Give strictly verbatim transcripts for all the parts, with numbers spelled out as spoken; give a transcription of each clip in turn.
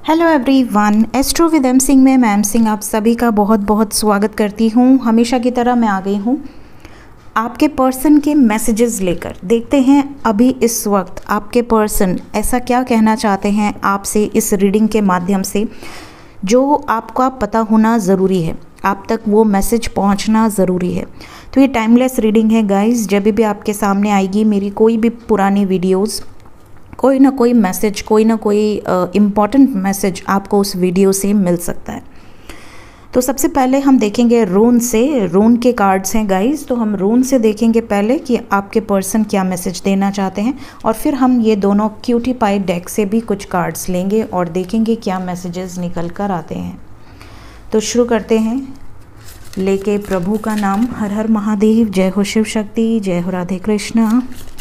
Hello everyone, astro with M Singh में ma'am Singh आप सभी का बहुत बहुत स्वागत करती हूँ। हमेशा की तरह मैं आ गई हूँ आपके पर्सन के मैसेजेस लेकर। देखते हैं अभी इस वक्त आपके पर्सन ऐसा क्या कहना चाहते हैं आपसे इस रीडिंग के माध्यम से, जो आपका पता होना ज़रूरी है, आप तक वो मैसेज पहुंचना ज़रूरी है। तो ये टाइमलेस रीडिंग है गाइस। जब भी आपके सामने आएगी मेरी कोई भी पुरानी वीडियोस, कोई ना कोई मैसेज, कोई ना कोई इम्पॉर्टेंट मैसेज आपको उस वीडियो से मिल सकता है। तो सबसे पहले हम देखेंगे रून से। रून के कार्ड्स हैं गाइस, तो हम रून से देखेंगे पहले कि आपके पर्सन क्या मैसेज देना चाहते हैं, और फिर हम ये दोनों क्यूटी पाई डेक से भी कुछ कार्ड्स लेंगे और देखेंगे क्या मैसेजेस निकल कर आते हैं। तो शुरू करते हैं लेके प्रभु का नाम। हर हर महादेव, जय हो शिव शक्ति, जय हो राधे कृष्णा,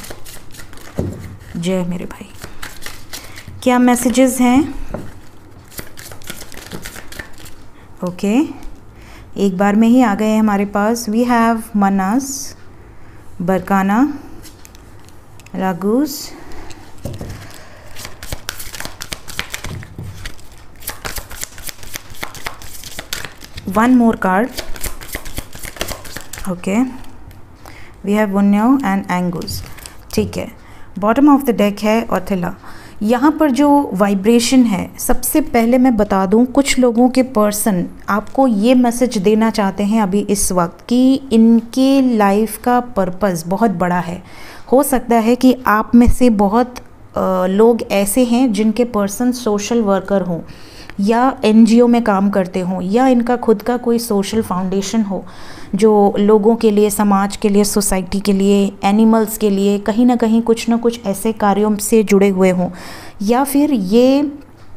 जय मेरे भाई। क्या मैसेजेस हैं? Okay okay. एक बार में ही आ गए हैं हमारे पास। वी हैव मनास, बरकाना, रागूस, one more card. Okay, we have वुन्यो एंड एंगूस। ठीक है, बॉटम ऑफ द डेक है ऑथिला। यहाँ पर जो वाइब्रेशन है, सबसे पहले मैं बता दूँ, कुछ लोगों के पर्सन आपको ये मैसेज देना चाहते हैं अभी इस वक्त कि इनके लाइफ का पर्पस बहुत बड़ा है। हो सकता है कि आप में से बहुत आ, लोग ऐसे हैं जिनके पर्सन सोशल वर्कर हों या एनजीओ में काम करते हों, या इनका खुद का कोई सोशल फाउंडेशन हो जो लोगों के लिए, समाज के लिए, सोसाइटी के लिए, एनिमल्स के लिए कहीं ना कहीं कुछ ना कुछ ऐसे कार्यों से जुड़े हुए हों, या फिर ये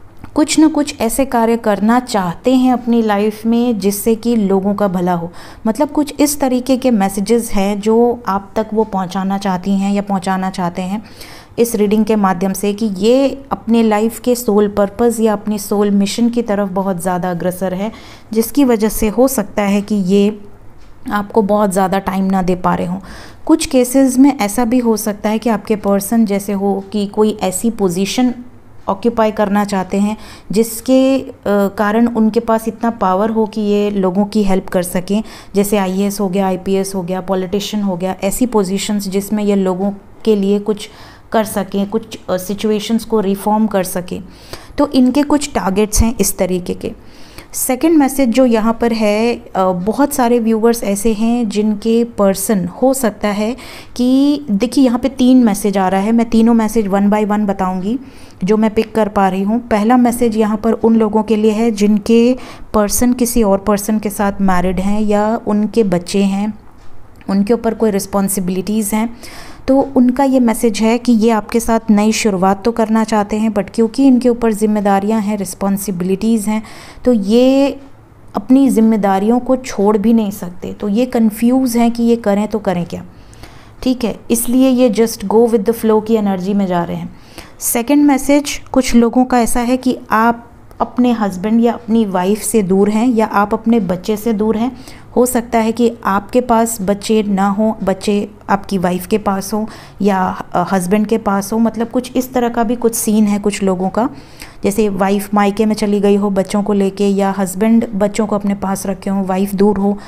कुछ ना कुछ ऐसे कार्य करना चाहते हैं अपनी लाइफ में जिससे कि लोगों का भला हो। मतलब कुछ इस तरीके के मैसेजेस हैं जो आप तक वो पहुंचाना चाहती हैं या पहुंचाना चाहते हैं इस रीडिंग के माध्यम से, कि ये अपने लाइफ के सोल पर्पस या अपनी सोल मिशन की तरफ बहुत ज़्यादा अग्रसर है, जिसकी वजह से हो सकता है कि ये आपको बहुत ज़्यादा टाइम ना दे पा रहे हों। कुछ केसेस में ऐसा भी हो सकता है कि आपके पर्सन जैसे हो कि कोई ऐसी पोजीशन ऑक्यूपाई करना चाहते हैं जिसके कारण उनके पास इतना पावर हो कि ये लोगों की हेल्प कर सकें, जैसे आईएएस हो गया, आईपीएस हो गया, पॉलिटिशियन हो गया, ऐसी पोजीशंस जिसमें ये लोगों के लिए कुछ कर सकें, कुछ सिचुएशंस को रिफॉर्म कर सकें। तो इनके कुछ टारगेट्स हैं इस तरीके के। सेकंड मैसेज जो यहाँ पर है, बहुत सारे व्यूवर्स ऐसे हैं जिनके पर्सन हो सकता है कि, देखिए यहाँ पे तीन मैसेज आ रहा है, मैं तीनों मैसेज वन बाय वन बताऊंगी जो मैं पिक कर पा रही हूँ। पहला मैसेज यहाँ पर उन लोगों के लिए है जिनके पर्सन किसी और पर्सन के साथ मैरिड हैं या उनके बच्चे हैं, उनके ऊपर कोई रिस्पॉन्सिबिलिटीज़ हैं। तो उनका ये मैसेज है कि ये आपके साथ नई शुरुआत तो करना चाहते हैं, बट क्योंकि इनके ऊपर जिम्मेदारियां हैं, रिस्पॉन्सिबिलिटीज़ हैं, तो ये अपनी जिम्मेदारियों को छोड़ भी नहीं सकते। तो ये कंफ्यूज हैं कि ये करें तो करें क्या। ठीक है, इसलिए ये just go with the flow की एनर्जी में जा रहे हैं। सेकेंड मैसेज कुछ लोगों का ऐसा है कि आप अपने हस्बैंड या अपनी वाइफ से दूर हैं, या आप अपने बच्चे से दूर हैं। हो सकता है कि आपके पास बच्चे ना हो, बच्चे आपकी वाइफ के पास हो या हस्बैंड के पास हो। मतलब कुछ इस तरह का भी कुछ सीन है कुछ लोगों का, जैसे वाइफ मायके में चली गई हो बच्चों को लेके, या हस्बैंड बच्चों को अपने पास रखे हो, वाइफ दूर हो।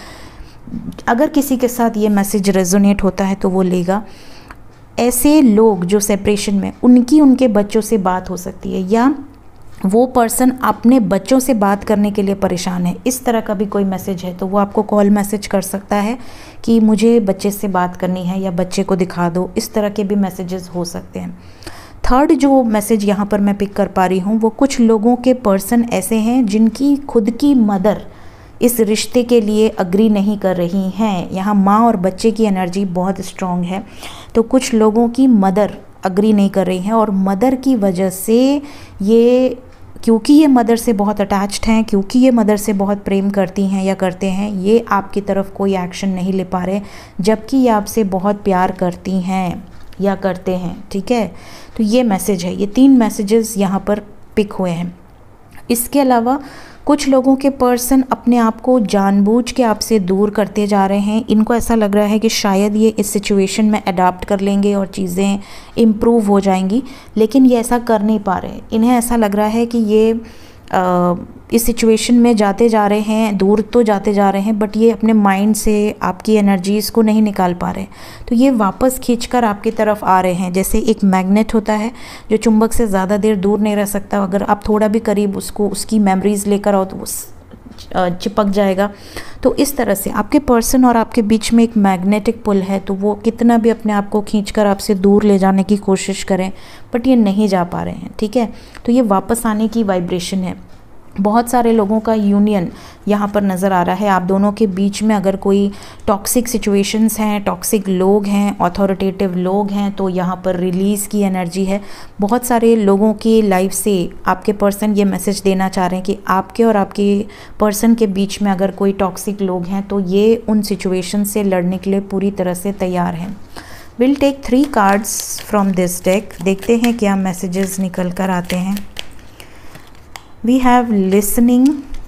अगर किसी के साथ ये मैसेज रेजोनेट होता है तो वो लेगा। ऐसे लोग जो सेपरेशन में, उनकी उनके बच्चों से बात हो सकती है, या वो पर्सन अपने बच्चों से बात करने के लिए परेशान है, इस तरह का भी कोई मैसेज है। तो वो आपको कॉल मैसेज कर सकता है कि मुझे बच्चे से बात करनी है या बच्चे को दिखा दो। इस तरह के भी मैसेजेस हो सकते हैं। थर्ड जो मैसेज यहाँ पर मैं पिक कर पा रही हूँ, वो कुछ लोगों के पर्सन ऐसे हैं जिनकी खुद की मदर इस रिश्ते के लिए अग्री नहीं कर रही हैं। यहाँ माँ और बच्चे की एनर्जी बहुत स्ट्रॉन्ग है। तो कुछ लोगों की मदर अग्री नहीं कर रही हैं, और मदर की वजह से ये, क्योंकि ये मदर से बहुत अटैच्ड हैं, क्योंकि ये मदर से बहुत प्रेम करती हैं या करते हैं, ये आपकी तरफ कोई एक्शन नहीं ले पा रहे, जबकि ये आपसे बहुत प्यार करती हैं या करते हैं। ठीक है, तो ये मैसेज है। ये तीन मैसेजेस यहाँ पर पिक हुए हैं। इसके अलावा कुछ लोगों के पर्सन अपने आप को जानबूझ के आपसे दूर करते जा रहे हैं। इनको ऐसा लग रहा है कि शायद ये इस सिचुएशन में अडाप्ट कर लेंगे और चीज़ें इम्प्रूव हो जाएंगी, लेकिन ये ऐसा कर नहीं पा रहे। इन्हें ऐसा लग रहा है कि ये इस सिचुएशन में जाते जा रहे हैं, दूर तो जाते जा रहे हैं, बट ये अपने माइंड से आपकी एनर्जीज़ को नहीं निकाल पा रहे, तो ये वापस खींचकर आपकी तरफ आ रहे हैं। जैसे एक मैग्नेट होता है जो चुंबक से ज़्यादा देर दूर नहीं रह सकता, अगर आप थोड़ा भी करीब उसको उसकी मेमोरीज लेकर आओ तो वो चिपक जाएगा। तो इस तरह से आपके पर्सन और आपके बीच में एक मैग्नेटिक पुल है, तो वो कितना भी अपने आप को खींचकर आपसे दूर ले जाने की कोशिश करें, बट ये नहीं जा पा रहे हैं, ठीक है। तो ये वापस आने की वाइब्रेशन है। बहुत सारे लोगों का यूनियन यहाँ पर नज़र आ रहा है। आप दोनों के बीच में अगर कोई टॉक्सिक सिचुएशंस हैं, टॉक्सिक लोग हैं, अथॉरिटेटिव लोग हैं, तो यहाँ पर रिलीज़ की एनर्जी है। बहुत सारे लोगों की लाइफ से आपके पर्सन ये मैसेज देना चाह रहे हैं कि आपके और आपके पर्सन के बीच में अगर कोई टॉक्सिक लोग हैं तो ये उन सिचुएशन से लड़ने के लिए पूरी तरह से तैयार हैं। Will take three cards from this deck, देखते हैं क्या मैसेजेस निकल कर आते हैं। We have listening,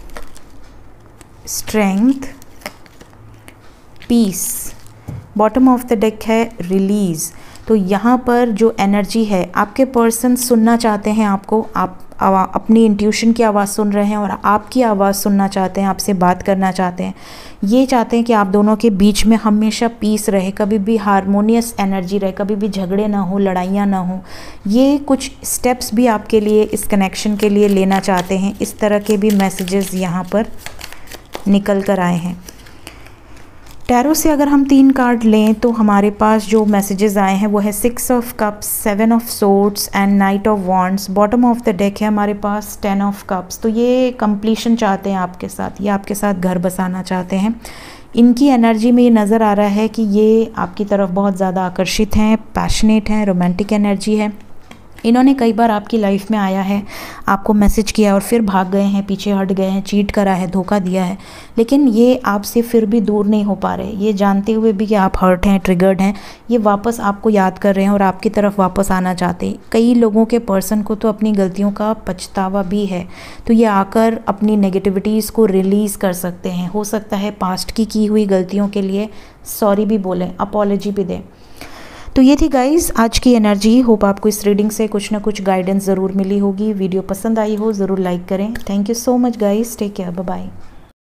strength, peace. Bottom of the deck है रिलीज़। तो यहाँ पर जो एनर्जी है, आपके पर्सन सुनना चाहते हैं आपको, आप आवा, अपनी इंट्यूशन की आवाज़ सुन रहे हैं और आपकी आवाज़ सुनना चाहते हैं, आपसे बात करना चाहते हैं। ये चाहते हैं कि आप दोनों के बीच में हमेशा पीस रहे, कभी भी हारमोनियस एनर्जी रहे, कभी भी झगड़े ना हो, लड़ाइयाँ ना हो। ये कुछ स्टेप्स भी आपके लिए इस कनेक्शन के लिए लेना चाहते हैं। इस तरह के भी मैसेजेस यहाँ पर निकल कर आए हैं। टैरो से अगर हम तीन कार्ड लें तो हमारे पास जो मैसेजेस आए हैं वो है six of cups, seven of swords and knight of wands. Bottom of the deck है हमारे पास टेन ऑफ कप्स। तो ये कंप्लीशन चाहते हैं आपके साथ, ये आपके साथ घर बसाना चाहते हैं। इनकी एनर्जी में ये नज़र आ रहा है कि ये आपकी तरफ बहुत ज़्यादा आकर्षित हैं, पैशनेट हैं, रोमांटिक एनर्जी है। इन्होंने कई बार आपकी लाइफ में आया है, आपको मैसेज किया और फिर भाग गए हैं, पीछे हट गए हैं, चीट करा है, धोखा दिया है, लेकिन ये आपसे फिर भी दूर नहीं हो पा रहे। ये जानते हुए भी कि आप हर्ट हैं, ट्रिगर्ड हैं, ये वापस आपको याद कर रहे हैं और आपकी तरफ वापस आना चाहते हैं। कई लोगों के पर्सन को तो अपनी गलतियों का पछतावा भी है, तो ये आकर अपनी नेगेटिविटीज़ को रिलीज़ कर सकते हैं। हो सकता है पास्ट की की हुई गलतियों के लिए सॉरी भी बोलें, अपॉलॉजी भी दें। तो ये थी गाइस आज की एनर्जी। होप आपको इस रीडिंग से कुछ ना कुछ गाइडेंस ज़रूर मिली होगी। वीडियो पसंद आई हो ज़रूर लाइक करें। Thank you so much guys, take care, bye bye.